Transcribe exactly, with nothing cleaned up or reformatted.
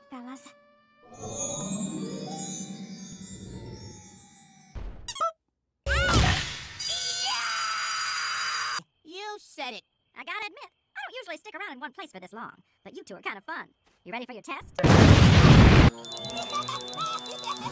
fellas. You said it. I gotta admit, I don't usually stick around in one place for this long, but you two are kind of fun. You ready for your test?